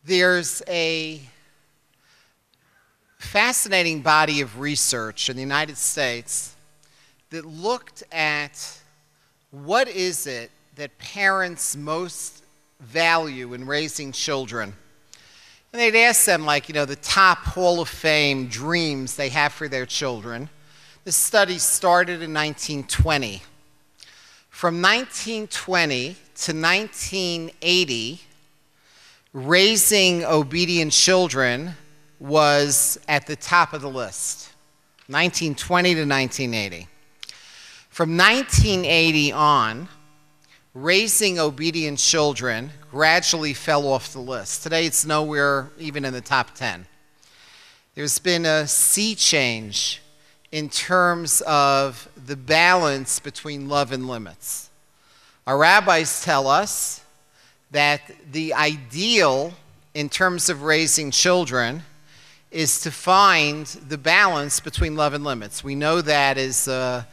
There's a fascinating body of research in the United States that looked at what is it that parents most value in raising children. And they'd ask them, like, the top Hall of Fame dreams they have for their children. This study started in 1920. From 1920 to 1980, raising obedient children was at the top of the list, 1920 to 1980. From 1980 on, raising obedient children gradually fell off the list. Today it's nowhere even in the top 10. There's been a sea change in terms of the balance between love and limits. Our rabbis tell us that the ideal in terms of raising children is to find the balance between love and limits. We know that is a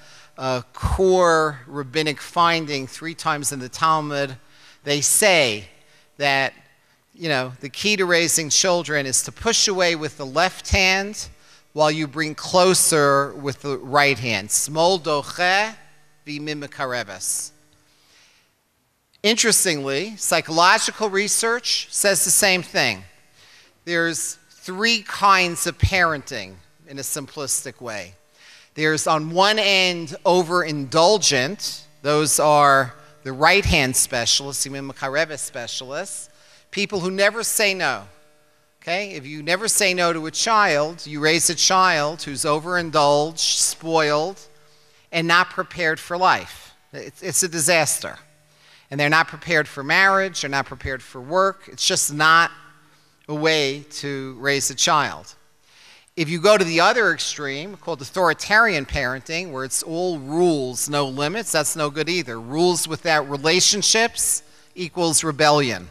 core rabbinic finding 3 times in the Talmud. They say that, the key to raising children is to push away with the left hand while you bring closer with the right hand. Smol doche v'mim mekareves. Interestingly, psychological research says the same thing. There's 3 kinds of parenting in a simplistic way. There's, on one end, overindulgent. Those are the right-hand specialists, v'mim mekareves specialists, people who never say no. Okay? If you never say no to a child, you raise a child who's overindulged, spoiled, and not prepared for life. It's a disaster. And they're not prepared for marriage, they're not prepared for work. It's just not a way to raise a child. If you go to the other extreme, called authoritarian parenting, where it's all rules, no limits, that's no good either. Rules without relationships equals rebellion.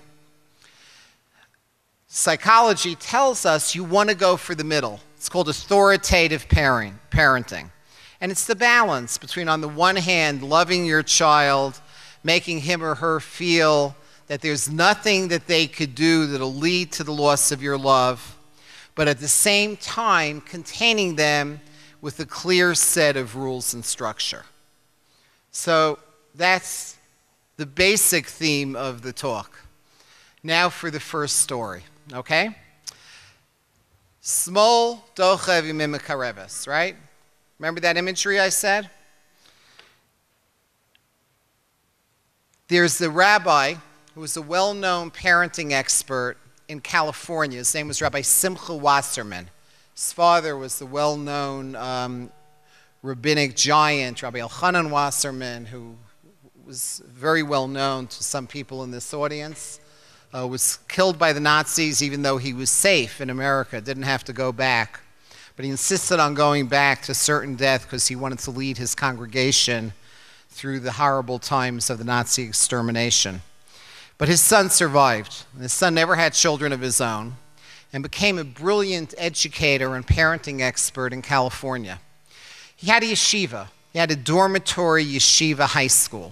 Psychology tells us you want to go for the middle. It's called authoritative parenting. And it's the balance between, on the one hand, loving your child, making him or her feel that there's nothing that they could do that'll lead to the loss of your love, but at the same time containing them with a clear set of rules and structure. So that's the basic theme of the talk. Now for the first story, okay? Smol doche v'mim mekareves, right? Remember that imagery I said? There's the rabbi who was a well-known parenting expert in California. His name was Rabbi Simcha Wasserman. His father was the well-known rabbinic giant, Rabbi Elchanan Wasserman, who was very well known to some people in this audience. Was killed by the Nazis even though he was safe in America, didn't have to go back. But he insisted on going back to certain death because he wanted to lead his congregation through the horrible times of the Nazi extermination. But his son survived. His son never had children of his own and became a brilliant educator and parenting expert in California. He had a yeshiva. He had a dormitory yeshiva high school.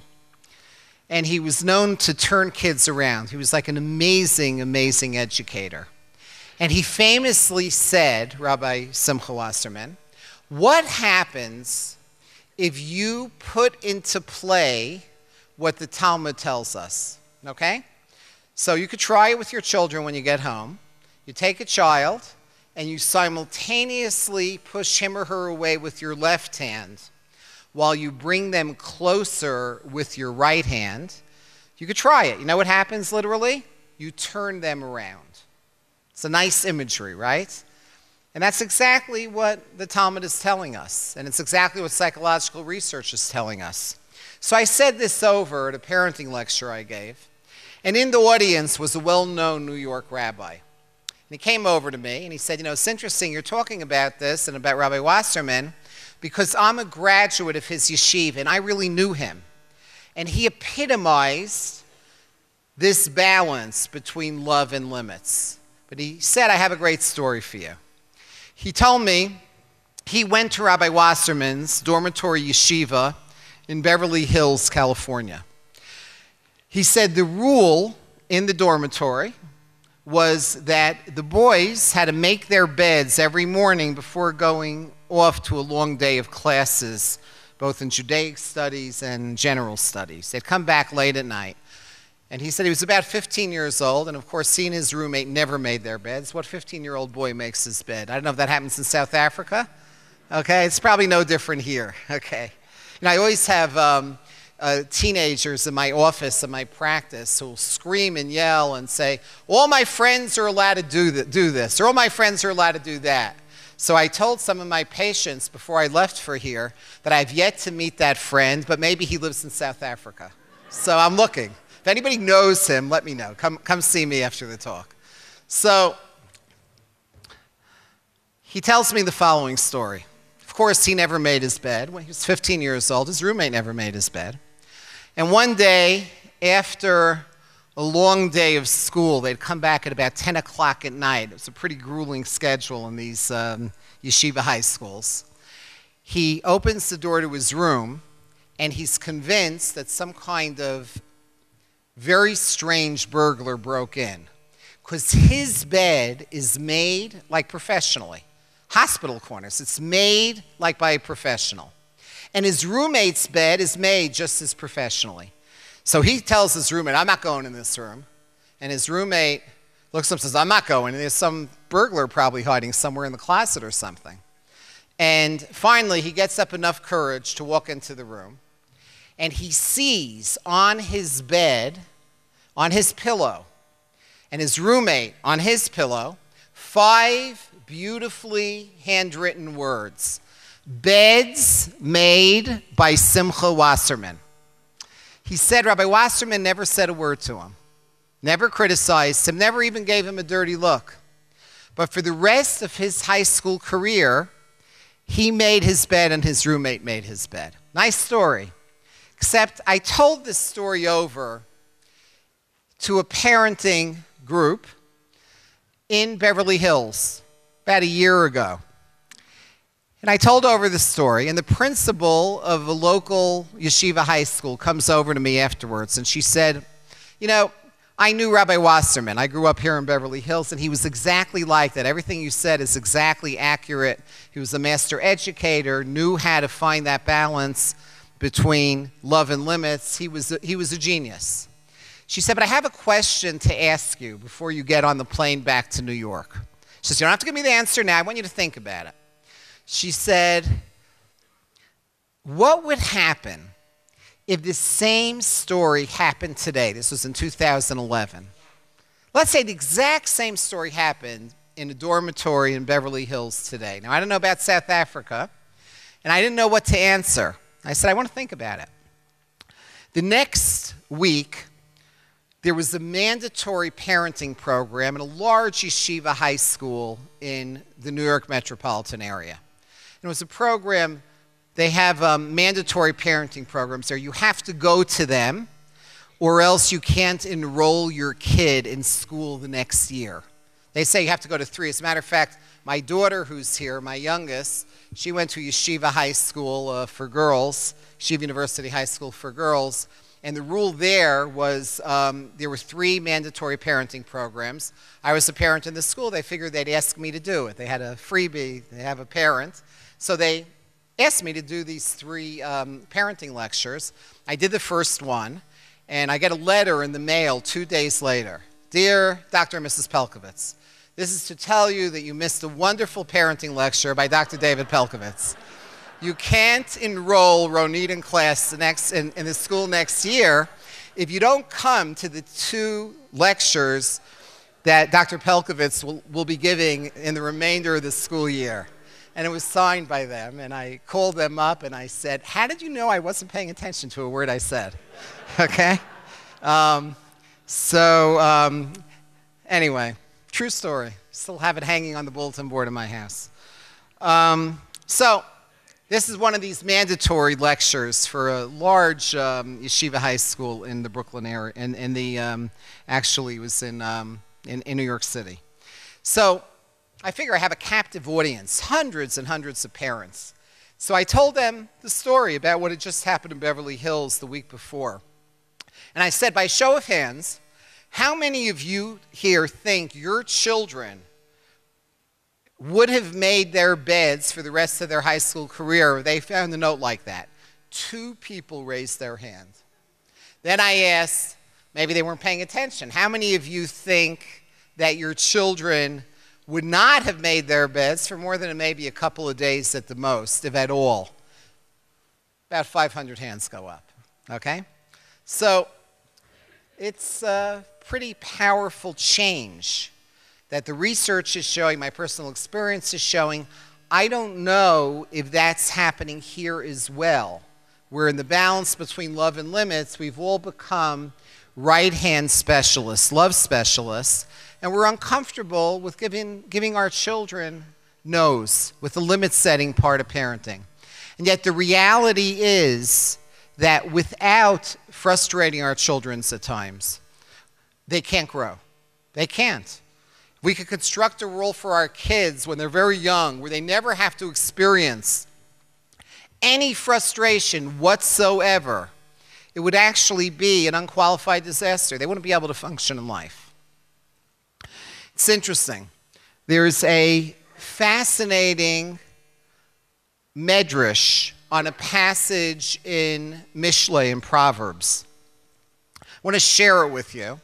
And he was known to turn kids around. He was like an amazing, amazing educator. And he famously said, Rabbi Simcha Wasserman, what happens if you put into play what the Talmud tells us? Okay? So you could try it with your children when you get home. You take a child and you simultaneously push him or her away with your left hand while you bring them closer with your right hand. You could try it. You know what happens literally? You turn them around. It's a nice imagery, right? And that's exactly what the Talmud is telling us. And it's exactly what psychological research is telling us. So I said this over at a parenting lecture I gave. And in the audience was a well-known New York rabbi. And he came over to me and he said, it's interesting you're talking about this and about Rabbi Wasserman because I'm a graduate of his yeshiva and I really knew him. And he epitomized this balance between love and limits. But he said, I have a great story for you. He told me he went to Rabbi Wasserman's dormitory yeshiva in Beverly Hills, California. He said the rule in the dormitory was that the boys had to make their beds every morning before going off to a long day of classes, both in Judaic studies and general studies. They'd come back late at night. And he said he was about 15 years old, and of course he and his roommate never made their beds. What 15-year-old boy makes his bed? I don't know if that happens in South Africa. Okay, it's probably no different here. Okay. I always have teenagers in my office, in my practice, who will scream and yell and say, all my friends are allowed to do this, or all my friends are allowed to do that. So I told some of my patients before I left for here that I've yet to meet that friend, but maybe he lives in South Africa. So I'm looking. If anybody knows him, let me know. Come see me after the talk. So he tells me the following story. Of course, he never made his bed. When he was 15 years old, his roommate never made his bed. And one day, after a long day of school, they'd come back at about 10 o'clock at night. It was a pretty grueling schedule in these yeshiva high schools. He opens the door to his room, and he's convinced that some kind of very strange burglar broke in, because his bed is made like professionally. Hospital corners. It's made like by a professional. And his roommate's bed is made just as professionally. So he tells his roommate, I'm not going in this room. And his roommate looks up and says, I'm not going. And there's some burglar probably hiding somewhere in the closet or something. And finally, he gets up enough courage to walk into the room. And he sees on his bed, on his pillow, and his roommate on his pillow, 5 beautifully handwritten words. Beds made by Simcha Wasserman. He said Rabbi Wasserman never said a word to him, never criticized him, never even gave him a dirty look. But for the rest of his high school career, he made his bed and his roommate made his bed. Nice story. Except I told this story over to a parenting group in Beverly Hills about a year ago. And I told over the story, and the principal of a local yeshiva high school comes over to me afterwards, and she said, I knew Rabbi Wasserman. I grew up here in Beverly Hills, and he was exactly like that. Everything you said is exactly accurate. He was a master educator, knew how to find that balance between love and limits. He was a genius. She said, but I have a question to ask you before you get on the plane back to New York. She says, you don't have to give me the answer now. I want you to think about it. She said, what would happen if the same story happened today? This was in 2011. Let's say the exact same story happened in a dormitory in Beverly Hills today. Now, I don't know about South Africa, and I didn't know what to answer. I said, I want to think about it. The next week, there was a mandatory parenting program at a large yeshiva high school in the New York metropolitan area. It was a program, they have mandatory parenting programs there. You have to go to them, or else you can't enroll your kid in school the next year. They say you have to go to 3. As a matter of fact, my daughter who's here, my youngest, she went to Yeshiva High School for girls, Yeshiva University High School for girls, and the rule there was there were 3 mandatory parenting programs. I was a parent in the school. They figured they'd ask me to do it. They had a freebie. They have a parent. So they asked me to do these 3 parenting lectures. I did the first one, and I get a letter in the mail 2 days later. Dear Dr. and Mrs. Pelcowitz, this is to tell you that you missed a wonderful parenting lecture by Dr. David Pelcovitz. You can't enroll Ronit in class in the school next year if you don't come to the 2 lectures that Dr. Pelcovitz will be giving in the remainder of the school year. And it was signed by them, and I called them up and I said, how did you know I wasn't paying attention to a word I said? Okay? Anyway, true story. Still have it hanging on the bulletin board in my house. This is one of these mandatory lectures for a large yeshiva high school in the Brooklyn area, actually it was in New York City. So I figure I have a captive audience, hundreds and hundreds of parents. So I told them the story about what had just happened in Beverly Hills the week before. And I said, by show of hands, How many of you here think your children would have made their beds for the rest of their high school career if they found a note like that? 2 people raised their hand. Then I asked, maybe they weren't paying attention, how many of you think that your children would not have made their beds for more than maybe a couple of days at the most, if at all? About 500 hands go up, okay? So it's a pretty powerful change that the research is showing, my personal experience is showing. I don't know if that's happening here as well. We're in the balance between love and limits. We've all become right-hand specialists, love specialists, and we're uncomfortable with giving our children no's, with the limit-setting part of parenting. And yet the reality is that without frustrating our children at times, they can't grow. They can't. We could construct a world for our kids when they're very young where they never have to experience any frustration whatsoever. It would actually be an unqualified disaster. They wouldn't be able to function in life. It's interesting. There's a fascinating medrash on a passage in Mishlei, in Proverbs. I want to share it with you.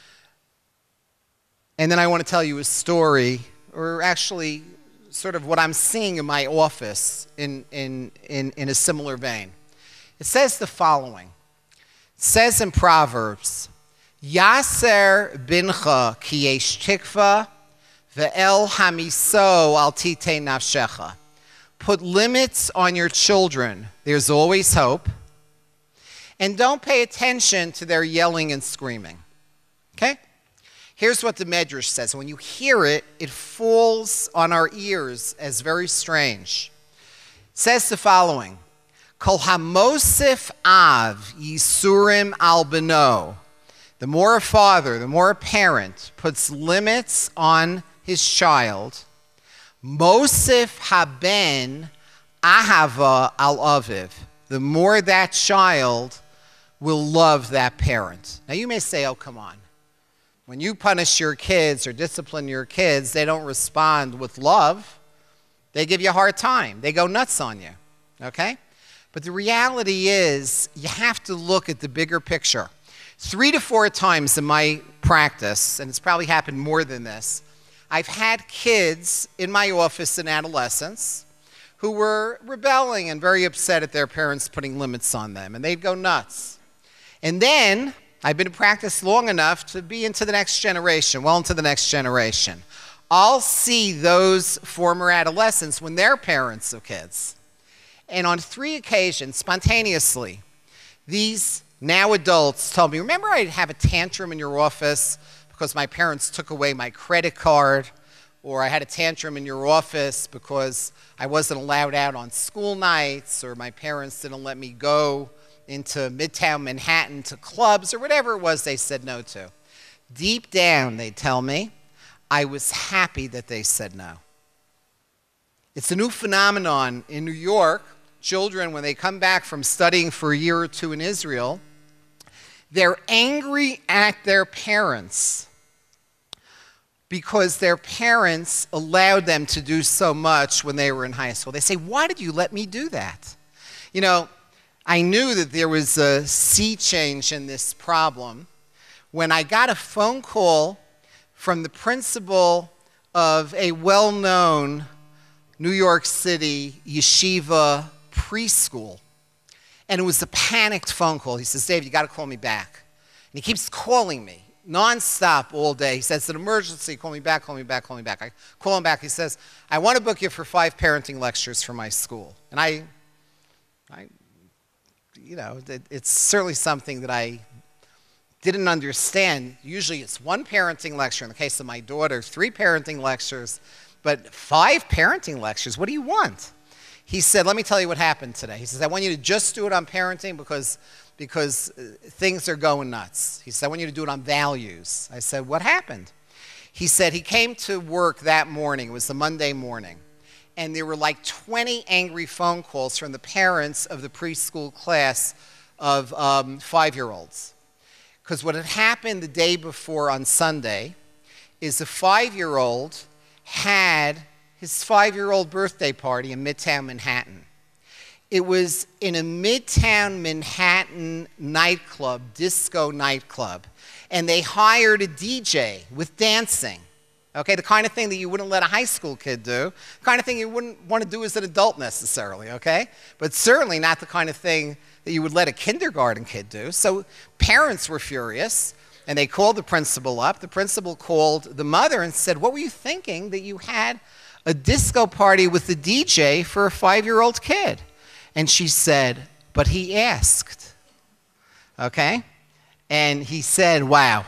And then I want to tell you a story, or actually sort of what I'm seeing in my office in a similar vein. It says the following. It says in Proverbs, Yaser bincha ki yesh tikva ve'el hamiso al tite nafshecha. Put limits on your children. There's always hope. And don't pay attention to their yelling and screaming. Okay? Here's what the Medrash says. When you hear it, it falls on our ears as very strange. It says the following. Kol hamosif av yisurim al beno. The more a father, the more a parent puts limits on his child, Mosif haben ahava al aviv. The more that child will love that parent. Now you may say, oh, come on. When you punish your kids or discipline your kids, they don't respond with love. They give you a hard time. They go nuts on you, okay? But the reality is you have to look at the bigger picture. 3 to 4 times in my practice, and it's probably happened more than this, I've had kids in my office and adolescents who were rebelling and very upset at their parents putting limits on them, and they'd go nuts. And then I've been in practice long enough to be into the next generation, well into the next generation. I'll see those former adolescents when they're parents of kids. And on 3 occasions, spontaneously, these now adults told me, remember I'd have a tantrum in your office because my parents took away my credit card, or I had a tantrum in your office because I wasn't allowed out on school nights, or my parents didn't let me go into Midtown Manhattan to clubs, or whatever it was they said no to. Deep down, they tell me, I was happy that they said no. It's a new phenomenon in New York. Children, when they come back from studying for a year or 2 in Israel, they're angry at their parents because their parents allowed them to do so much when they were in high school. They say, why did you let me do that? You know, I knew that there was a sea change in this problem when I got a phone call from the principal of a well-known New York City yeshiva preschool. And it was a panicked phone call. He says, Dave, you got to call me back. And he keeps calling me nonstop all day. He says, it's an emergency. Call me back, call me back, call me back. I call him back. He says, I want to book you for 5 parenting lectures for my school. And I you know, it's certainly something that I didn't understand. Usually it's 1 parenting lecture. In the case of my daughter, 3 parenting lectures. But 5 parenting lectures, what do you want? He said, let me tell you what happened today. He says, I want you to just do it on parenting because things are going nuts. He said, I want you to do it on values. I said, what happened? He said he came to work that morning. It was the Monday morning. And there were like 20 angry phone calls from the parents of the preschool class of 5-year-olds. Because what had happened the day before on Sunday is a 5-year-old had his 5-year-old birthday party in Midtown Manhattan. It was in a Midtown Manhattan nightclub, disco nightclub, and they hired a DJ with dancing. Okay, the kind of thing that you wouldn't let a high school kid do, the kind of thing you wouldn't want to do as an adult necessarily, okay? But certainly not the kind of thing that you would let a kindergarten kid do. So parents were furious, and they called the principal up. The principal called the mother and said, "What were you thinking that you had a disco party with the DJ for a 5-year-old kid?" And she said, "But he asked." Okay? And he said, "Wow,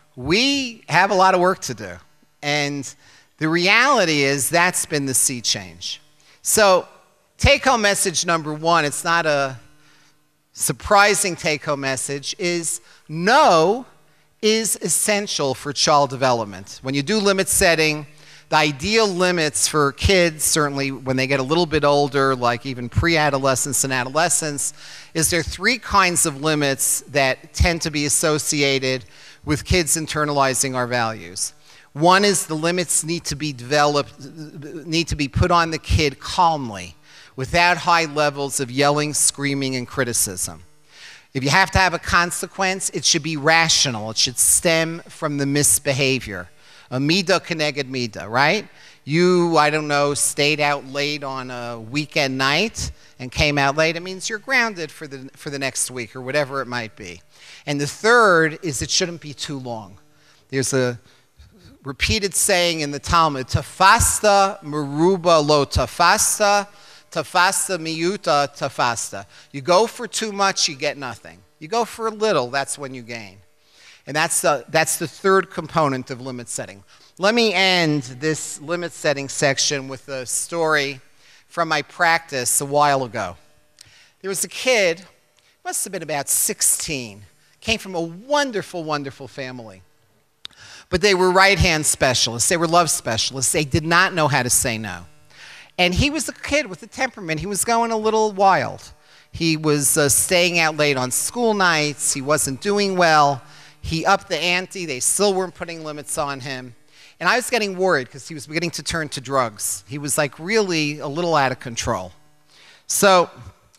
we have a lot of work to do." And the reality is that's been the sea change. So take-home message number one, it's not a surprising take-home message, is no is essential for child development. When you do limit setting, the ideal limits for kids, certainly when they get a little bit older, like even pre-adolescence and adolescence, is there are 3 kinds of limits that tend to be associated with kids internalizing our values. One is the limits need to be developed, need to be put on the kid calmly, without high levels of yelling, screaming, and criticism. If you have to have a consequence, it should be rational. It should stem from the misbehavior. A midah keneged midah, right? You, I don't know, stayed out late on a weekend night and came out late. It means you're grounded for the next week or whatever it might be. And the third is it shouldn't be too long. There's a repeated saying in the Talmud, tafasta meruba lo tafasta, tafasta miyuta tafasta. You go for too much, you get nothing. You go for a little, that's when you gain. And that's the third component of limit setting. Let me end this limit setting section with a story from my practice a while ago. There was a kid, must have been about 16, came from a wonderful, wonderful family. But they were right-hand specialists. They were love specialists. They did not know how to say no. And he was a kid with a temperament. He was going a little wild. He was staying out late on school nights. He wasn't doing well. He upped the ante. They still weren't putting limits on him. And I was getting worried because he was beginning to turn to drugs. He was like really a little out of control. So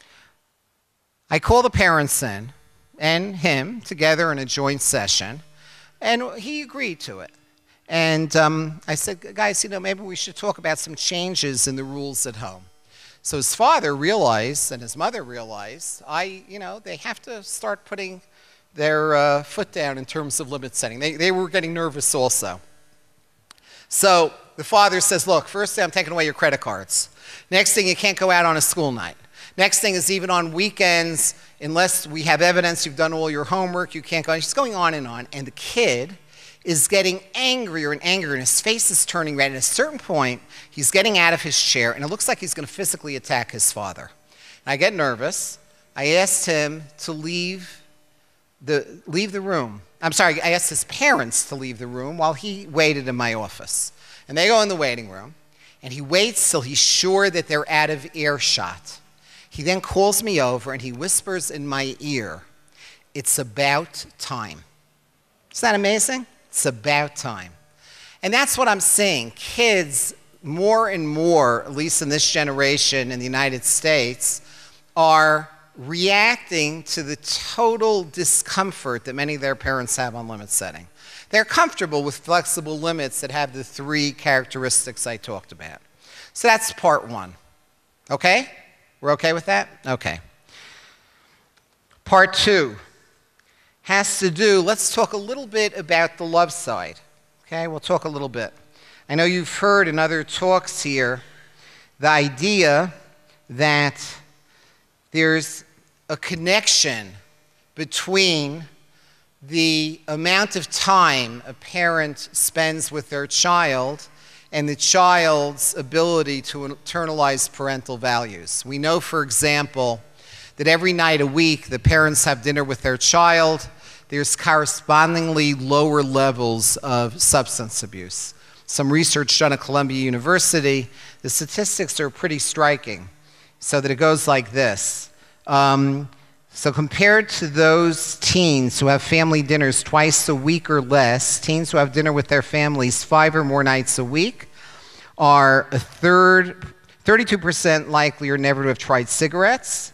I called the parents in and him together in a joint session. And he agreed to it. And I said, guys, you know, maybe we should talk about some changes in the rules at home. So his father realized and his mother realized, they have to start putting their foot down in terms of limit setting. They were getting nervous also. So the father says, look, first thing, I'm taking away your credit cards. Next thing, you can't go out on a school night. Next thing is even on weekends, unless we have evidence you've done all your homework, you can't go. It's going on. And the kid is getting angrier and angrier, and his face is turning red. And at a certain point, he's getting out of his chair, and it looks like he's going to physically attack his father. And I get nervous. I asked him to leave the room. I'm sorry, I asked his parents to leave the room while he waited in my office. And they go in the waiting room, and he waits till he's sure that they're out of earshot. He then calls me over, and he whispers in my ear, "It's about time." Isn't that amazing? It's about time. And that's what I'm seeing. Kids, more and more, at least in this generation in the United States, are reacting to the total discomfort that many of their parents have on limit setting. They're comfortable with flexible limits that have the 3 characteristics I talked about. So that's part 1. Okay? We're okay with that? Okay. Part 2 has to do, let's talk a little bit about the love side. Okay, we'll talk a little bit. I know you've heard in other talks here the idea that there's a connection between the amount of time a parent spends with their child and the child's ability to internalize parental values. We know, for example, that every night a week the parents have dinner with their child. There's correspondingly lower levels of substance abuse. Some research done at Columbia University, the statistics are pretty striking, so that it goes like this. So compared to those teens who have family dinners twice a week or less, teens who have dinner with their families 5 or more nights a week are 32% likelier never to have tried cigarettes,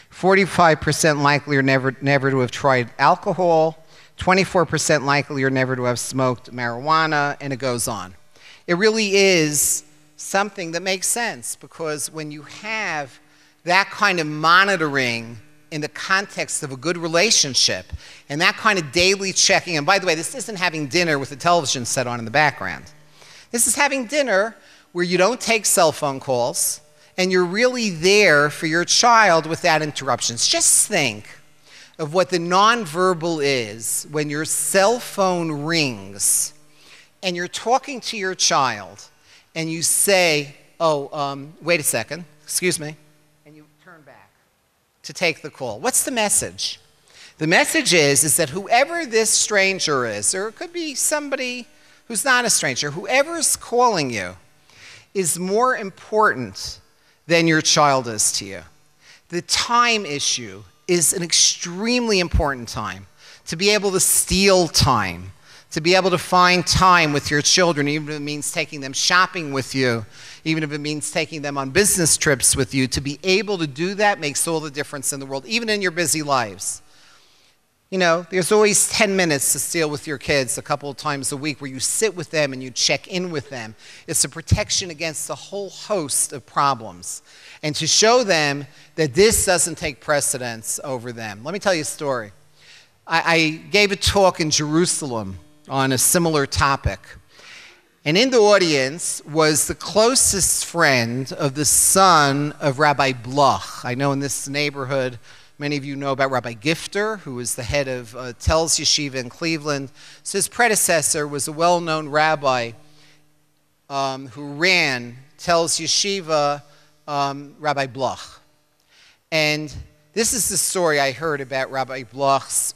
45% likelier never to have tried alcohol, 24% likelier never to have smoked marijuana, and it goes on. It really is something that makes sense, because when you have that kind of monitoring in the context of a good relationship and that kind of daily checking, and by the way, this isn't having dinner with the television set on in the background. This is having dinner where you don't take cell phone calls and you're really there for your child without interruptions. Just think of what the nonverbal is when your cell phone rings and you're talking to your child and you say, wait a second, excuse me, and you turn back to take the call. What's the message? The message is that whoever this stranger is, or it could be somebody who's not a stranger, whoever's calling you is more important than your child is to you. The time issue is an extremely important time. To be able to steal time, to be able to find time with your children, even if it means taking them shopping with you, even if it means taking them on business trips with you, to be able to do that makes all the difference in the world, even in your busy lives. You know, there's always 10 minutes to steal with your kids a couple of times a week where you sit with them and you check in with them. It's a protection against a whole host of problems, and to show them that this doesn't take precedence over them. Let me tell you a story. I gave a talk in Jerusalem on a similar topic. And in the audience was the closest friend of the son of Rabbi Bloch. I know in this neighborhood, many of you know about Rabbi Gifter, who was the head of Telz Yeshiva in Cleveland. So his predecessor was a well-known rabbi who ran Telz Yeshiva, Rabbi Bloch. And this is the story I heard about Rabbi Bloch's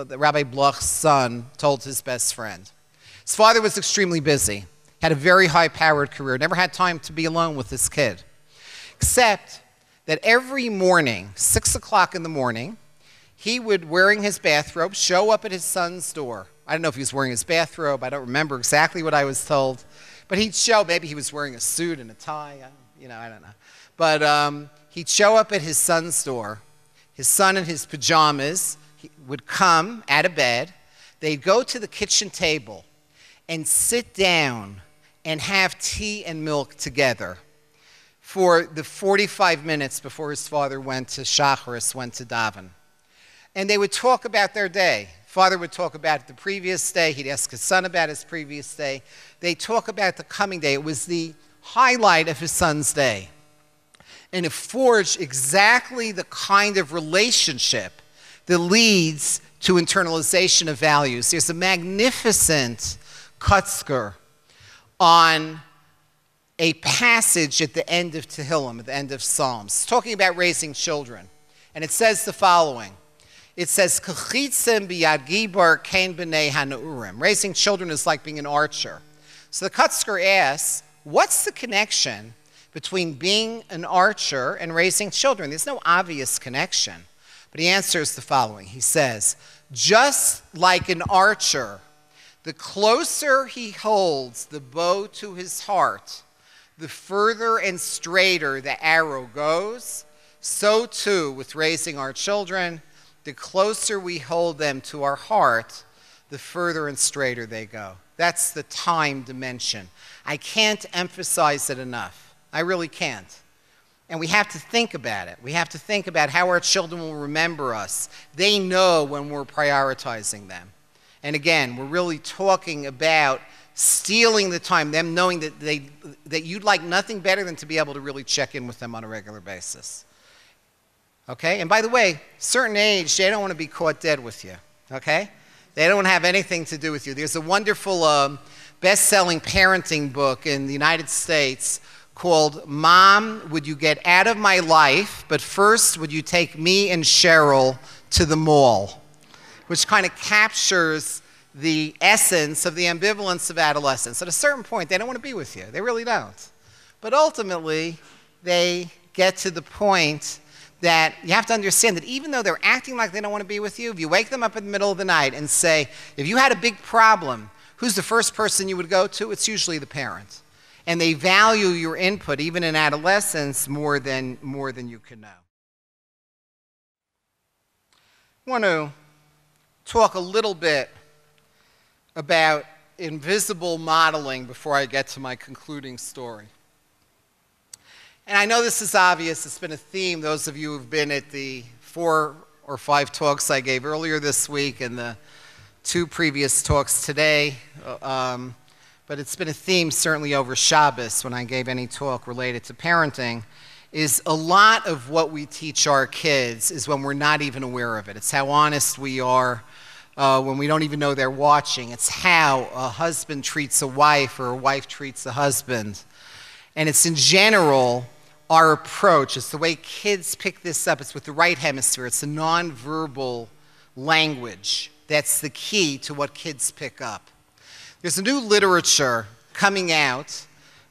son told his best friend. His father was extremely busy, had a very high-powered career, never had time to be alone with his kid, except that every morning, 6 o'clock in the morning, he would, wearing his bathrobe, show up at his son's door. I don't know if he was wearing his bathrobe. I don't remember exactly what I was told. But he'd show, maybe he was wearing a suit and a tie. I don't know. But he'd show up at his son's door. His son in his pajamas would come out of bed. They'd go to the kitchen table and sit down and have tea and milk together for the 45 minutes before his father went to Shacharis, went to daven. And they would talk about their day. Father would talk about the previous day. He'd ask his son about his previous day. They'd talk about the coming day. It was the highlight of his son's day. And it forged exactly the kind of relationship that leads to internalization of values. There's a magnificent Kutzker on a passage at the end of Tehillim, at the end of Psalms, talking about raising children. And it says the following. It says, "Kachitzim biyad gibar kain b'nei hanaurim." Raising children is like being an archer. So the Kutzker asks, what's the connection between being an archer and raising children? There's no obvious connection. But he answers the following. He says, just like an archer, the closer he holds the bow to his heart, the further and straighter the arrow goes. So too with raising our children, the closer we hold them to our heart, the further and straighter they go. That's the time dimension. I can't emphasize it enough. I really can't. And we have to think about it. We have to think about how our children will remember us. They know when we're prioritizing them. And again, we're really talking about stealing the time, them knowing that you'd like nothing better than to be able to really check in with them on a regular basis. Okay? And by the way, certain age, they don't want to be caught dead with you. Okay? They don't want to have anything to do with you. There's a wonderful best-selling parenting book in the United States called Mom, Would You Get Out of My Life, But First Would You Take Me and Cheryl to the Mall? Which kind of captures the essence of the ambivalence of adolescence. At a certain point, they don't want to be with you. They really don't. But ultimately, they get to the point that you have to understand that even though they're acting like they don't want to be with you, if you wake them up in the middle of the night and say, if you had a big problem, who's the first person you would go to? It's usually the parent. And they value your input, even in adolescence, more than you can know. I want to talk a little bit about invisible modeling before I get to my concluding story. And I know this is obvious. It's been a theme. Those of you who've been at the 4 or 5 talks I gave earlier this week and the 2 previous talks today, but it's been a theme certainly over Shabbos when I gave any talk related to parenting, is a lot of what we teach our kids is when we're not even aware of it. It's how honest we are when we don't even know they're watching. It's how a husband treats a wife or a wife treats a husband. And it's in general our approach. It's the way kids pick this up. It's with the right hemisphere. It's the nonverbal language that's the key to what kids pick up. There's a new literature coming out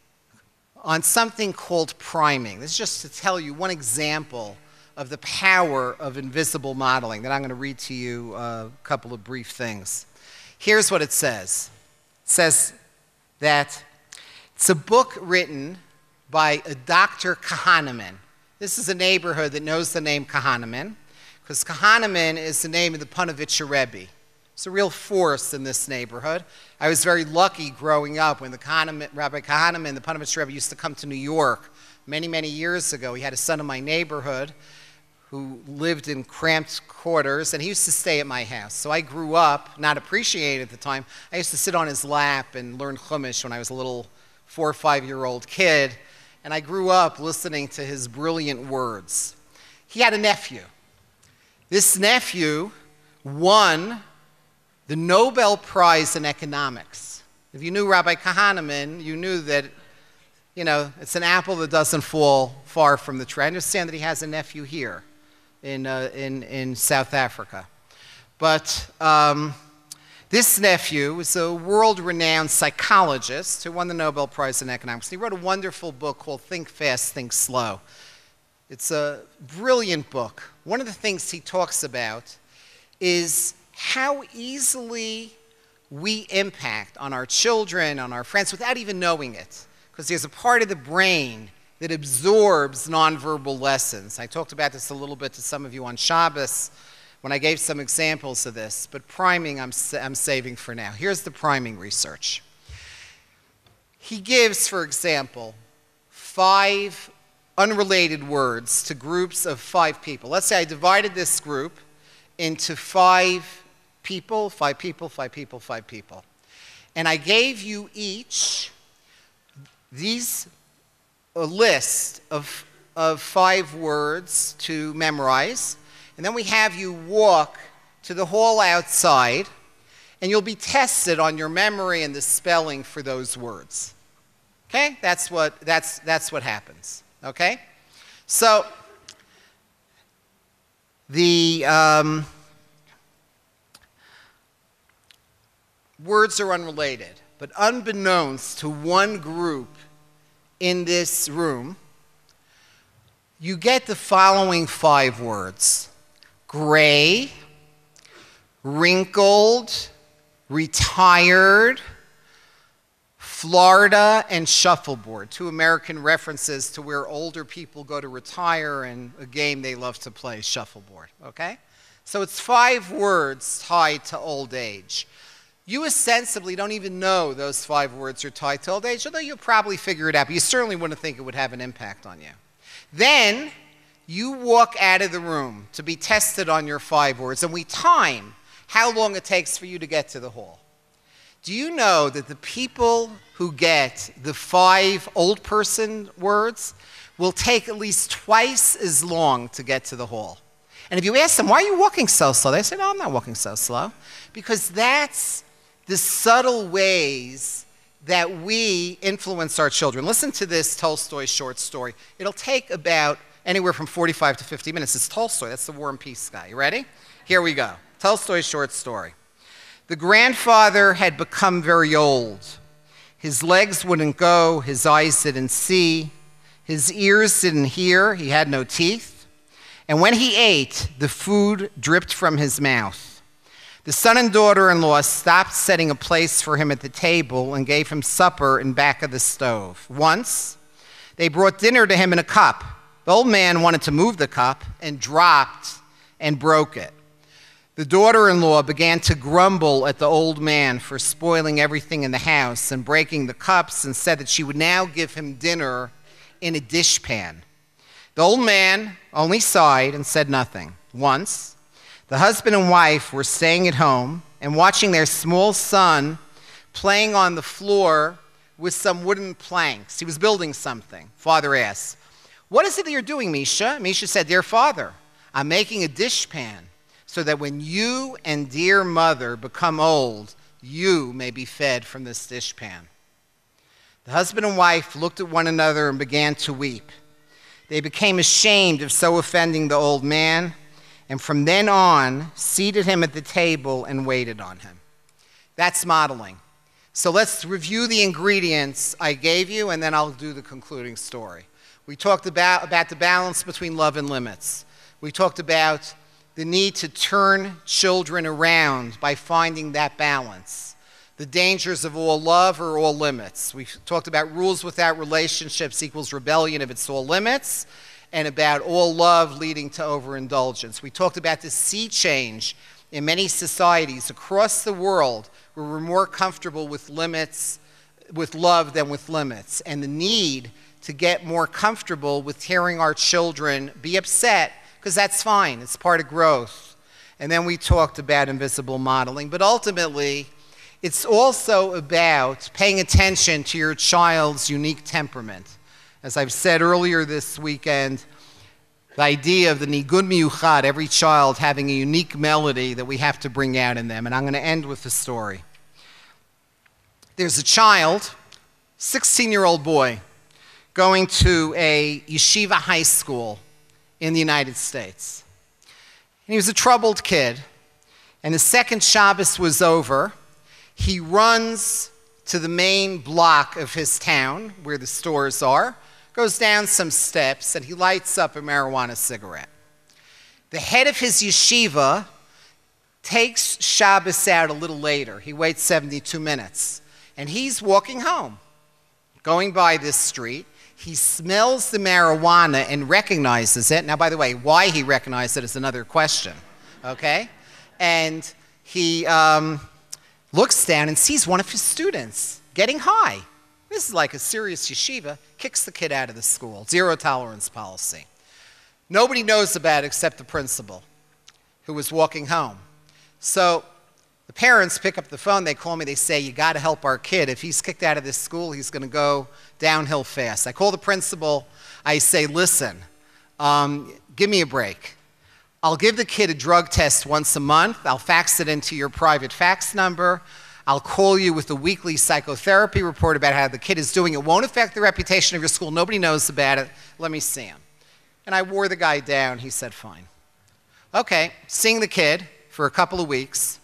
on something called priming. This is just to tell you one example of the power of invisible modeling. Then I'm going to read to you a couple of brief things. Here's what it says. It says that it's a book written by a Dr. Kahneman. This is a neighborhood that knows the name Kahneman, because Kahneman is the name of the Pelcowitz Rebbe. It's a real force in this neighborhood. I was very lucky growing up when Rabbi Kahneman, the Pelcowitz Rebbe, used to come to New York many, many years ago. He had a son in my neighborhood who lived in cramped quarters, and he used to stay at my house. So I grew up, not appreciated at the time. I used to sit on his lap and learn Chumash when I was a little 4 or 5-year-old kid, and I grew up listening to his brilliant words. He had a nephew. This nephew won the Nobel Prize in economics. If you knew Rabbi Kahneman, you knew that, it's an apple that doesn't fall far from the tree. I understand that he has a nephew here in South Africa. But this nephew was a world-renowned psychologist who won the Nobel Prize in economics. He wrote a wonderful book called Think Fast, Think Slow. It's a brilliant book. One of the things he talks about is how easily we impact on our children, on our friends, without even knowing it. Because there's a part of the brain that absorbs nonverbal lessons. I talked about this a little bit to some of you on Shabbos when I gave some examples of this, but priming I'm saving for now. Here's the priming research. He gives, for example, 5 unrelated words to groups of 5 people. Let's say I divided this group into 5 people, 5 people, 5 people, 5 people. And I gave you each a list of 5 words to memorize. And then we have you walk to the hall outside, and you'll be tested on your memory and the spelling for those words. Okay? That's what happens. Okay? So the words are unrelated, but unbeknownst to one group in this room, you get the following 5 words: gray, wrinkled, retired, Florida, and shuffleboard. 2 American references to where older people go to retire and a game they love to play, shuffleboard. Okay? So it's 5 words tied to old age. You ostensibly don't even know those 5 words are tied to old age, although you'll probably figure it out, but you certainly wouldn't think it would have an impact on you. Then you walk out of the room to be tested on your 5 words, and we time how long it takes for you to get to the hall. Do you know that the people who get the 5 old person words will take at least twice as long to get to the hall? And if you ask them, why are you walking so slow? They say, no, I'm not walking so slow. Because that's the subtle ways that we influence our children. Listen to this Tolstoy short story. It'll take about anywhere from 45 to 50 minutes. It's Tolstoy. That's the War and Peace guy. You ready? Here we go. Tolstoy's short story. The grandfather had become very old. His legs wouldn't go. His eyes didn't see. His ears didn't hear. He had no teeth. And when he ate, the food dripped from his mouth. The son and daughter-in-law stopped setting a place for him at the table and gave him supper in back of the stove. Once, they brought dinner to him in a cup. The old man wanted to move the cup and dropped and broke it. The daughter-in-law began to grumble at the old man for spoiling everything in the house and breaking the cups, and said that she would now give him dinner in a dishpan. The old man only sighed and said nothing. Once, the husband and wife were staying at home and watching their small son playing on the floor with some wooden planks. He was building something. Father asked, "What is it that you're doing, Misha?" Misha said, "Dear father, I'm making a dishpan so that when you and dear mother become old, you may be fed from this dishpan." The husband and wife looked at one another and began to weep. They became ashamed of so offending the old man, and from then on, seated him at the table and waited on him. That's modeling. So let's review the ingredients I gave you, and then I'll do the concluding story. We talked about the balance between love and limits. We talked about the need to turn children around by finding that balance. The dangers of all love or all limits. We talked about rules without relationships equals rebellion if it's all limits, and about all love leading to overindulgence. We talked about the sea change in many societies across the world where we're more comfortable with limits, with love than with limits, and the need to get more comfortable with hearing our children be upset, because that's fine, it's part of growth. And then we talked about invisible modeling, but ultimately, it's also about paying attention to your child's unique temperament. As I've said earlier this weekend, the idea of the nigun miyuchad, every child having a unique melody that we have to bring out in them. And I'm going to end with a story. There's a child, 16-year-old boy, going to a yeshiva high school in the United States. And he was a troubled kid. And the second Shabbos was over, he runs to the main block of his town, where the stores are, goes down some steps, and he lights up a marijuana cigarette. The head of his yeshiva takes Shabbos out a little later. He waits 72 minutes. And he's walking home, going by this street. He smells the marijuana and recognizes it. Now, by the way, why he recognized it is another question, okay? And he looks down and sees one of his students getting high. This is like a serious yeshiva, kicks the kid out of the school, zero tolerance policy. Nobody knows about it except the principal, who was walking home. So the parents pick up the phone, they call me, they say, "You got to help our kid. If he's kicked out of this school, he's going to go downhill fast." I call the principal, I say, "Listen, give me a break. I'll give the kid a drug test once a month. I'll fax it into your private fax number. I'll call you with a weekly psychotherapy report about how the kid is doing. It won't affect the reputation of your school. Nobody knows about it. Let me see him." And I wore the guy down. He said, "Fine." Okay, seeing the kid for a couple of weeks.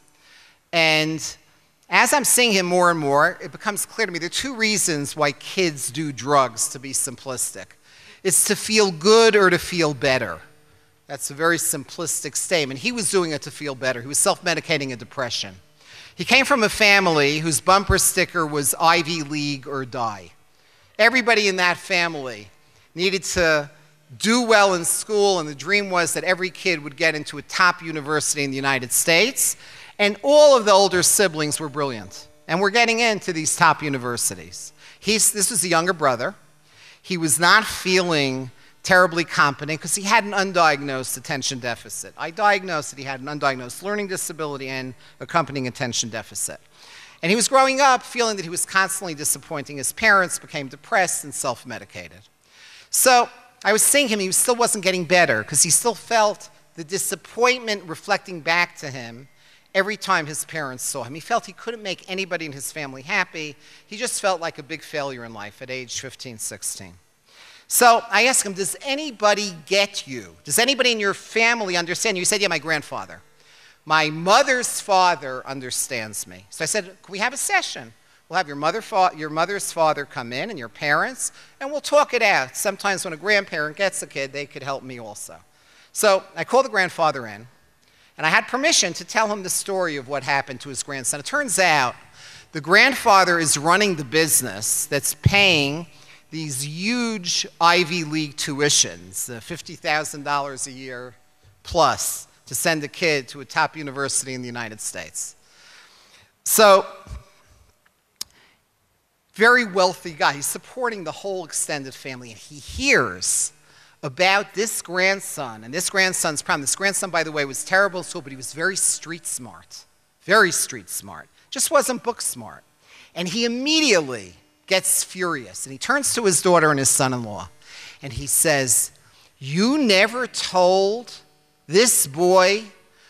And as I'm seeing him more and more, it becomes clear to me there are two reasons why kids do drugs, to be simplistic. It's to feel good or to feel better. That's a very simplistic statement. He was doing it to feel better. He was self-medicating a depression. He came from a family whose bumper sticker was Ivy League or die. Everybody in that family needed to do well in school, and the dream was that every kid would get into a top university in the United States, and all of the older siblings were brilliant and were getting into these top universities. This was the younger brother. He was not feeling terribly competent because he had an undiagnosed attention deficit. I diagnosed that he had an undiagnosed learning disability and accompanying attention deficit. And he was growing up feeling that he was constantly disappointing his parents, became depressed and self-medicated. So I was seeing him, he still wasn't getting better because he still felt the disappointment reflecting back to him every time his parents saw him. He felt he couldn't make anybody in his family happy. He just felt like a big failure in life at age 15, 16. So I asked him, "Does anybody get you? Does anybody in your family understand you?" He said, "Yeah, my grandfather. My mother's father understands me." So I said, "Can we have a session? We'll have your mother's father come in and your parents, and we'll talk it out. Sometimes when a grandparent gets a kid, they could help me also." So I called the grandfather in, and I had permission to tell him the story of what happened to his grandson. It turns out the grandfather is running the business that's paying these huge Ivy League tuitions, $50,000 a year plus, to send a kid to a top university in the United States. So, very wealthy guy. He's supporting the whole extended family, and he hears about this grandson and this grandson's problem. This grandson, by the way, was terrible in school, but he was very street smart. Very street smart. Just wasn't book smart. And he immediately gets furious, and he turns to his daughter and his son-in-law, and he says, "You never told this boy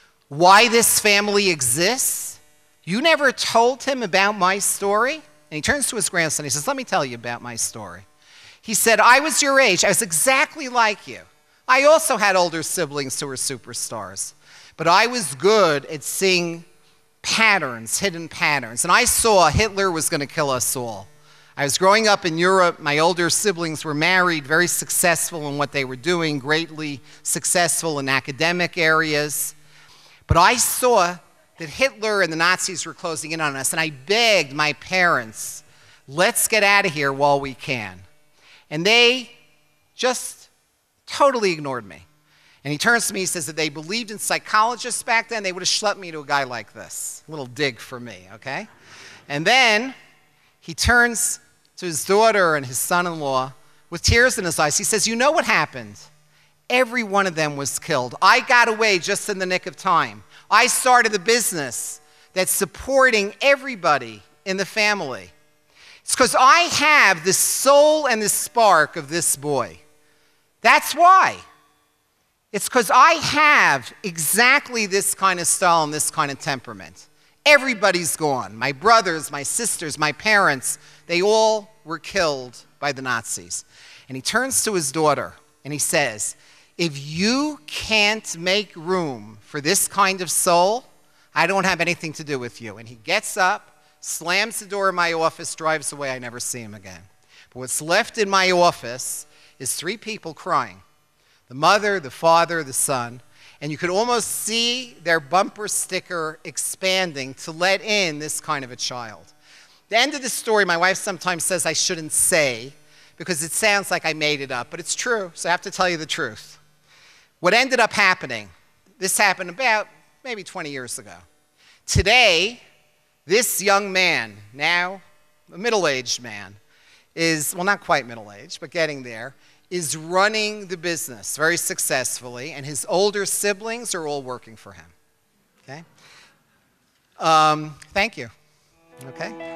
why this family exists? You never told him about my story?" And he turns to his grandson, he says, "Let me tell you about my story." He said, "I was your age. I was exactly like you. I also had older siblings who were superstars, but I was good at seeing patterns, hidden patterns, and I saw Hitler was going to kill us all. I was growing up in Europe. My older siblings were married, very successful in what they were doing, greatly successful in academic areas. But I saw that Hitler and the Nazis were closing in on us, and I begged my parents, let's get out of here while we can. And they just totally ignored me." And he turns to me, he says that they believed in psychologists back then, they would have schlepped me to a guy like this. A little dig for me, okay? And then he turns to his daughter and his son-in-law with tears in his eyes. He says, "You know what happened? Every one of them was killed. I got away just in the nick of time. I started a business that's supporting everybody in the family. It's because I have the soul and the spark of this boy. That's why. It's because I have exactly this kind of style and this kind of temperament. Everybody's gone. My brothers, my sisters, my parents, they all were killed by the Nazis." And he turns to his daughter and he says, "If you can't make room for this kind of soul, I don't have anything to do with you." And he gets up, slams the door of my office, drives away. I never see him again. But what's left in my office is 3 people crying. The mother, the father, the son. And you could almost see their bumper sticker expanding to let in this kind of a child. The end of the story, my wife sometimes says I shouldn't say because it sounds like I made it up, but it's true, so I have to tell you the truth. What ended up happening, this happened about maybe 20 years ago. Today, this young man, now a middle-aged man, is, well, not quite middle-aged, but getting there, is running the business very successfully, and his older siblings are all working for him. Okay? Thank you. Okay?